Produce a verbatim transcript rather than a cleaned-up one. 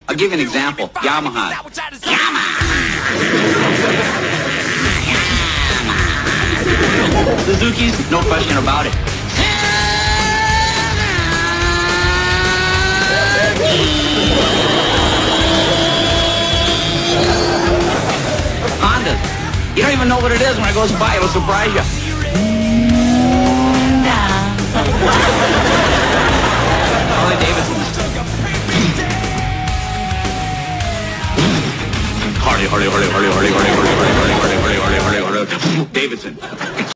I'll give you an example. Yamaha. Suzuki's, no question about it. Honda. You don't even know what it is when it goes by. It'll surprise you. Harley Davidson. Harley, Harley, Harley, Harley, Harley, Harley, Harley, Harley, Harley, Harley, Harley, Harley, Harley, Davidson.